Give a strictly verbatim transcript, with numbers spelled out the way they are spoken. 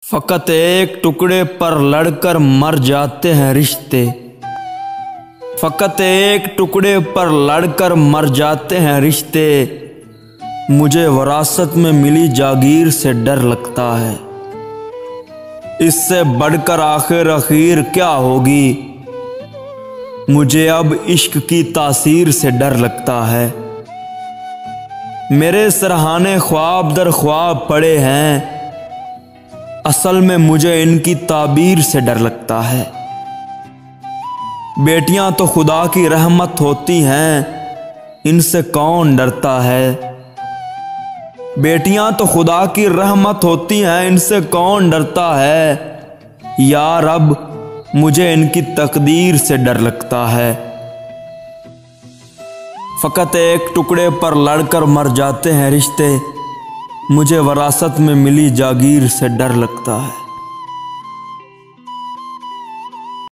फ़कत एक टुकड़े पर लड़कर मर जाते हैं रिश्ते। फ़कत एक टुकड़े पर लड़कर मर जाते हैं रिश्ते। मुझे विरासत में मिली जागीर से डर लगता है। इससे बढ़कर आखिर अखीर क्या होगी। मुझे अब इश्क की तासीर से डर लगता है। मेरे सरहाने ख्वाब दर ख्वाब पड़े हैं, असल में मुझे इनकी ताबीर से डर लगता है। बेटियां तो खुदा की रहमत होती हैं, इनसे कौन डरता है। बेटियां तो खुदा की रहमत होती हैं, इनसे कौन डरता है। यार अब मुझे इनकी तकदीर से डर लगता है। फ़कत एक टुकड़े पर लड़कर मर जाते हैं रिश्ते। मुझे विरासत में मिली जागीर से डर लगता है।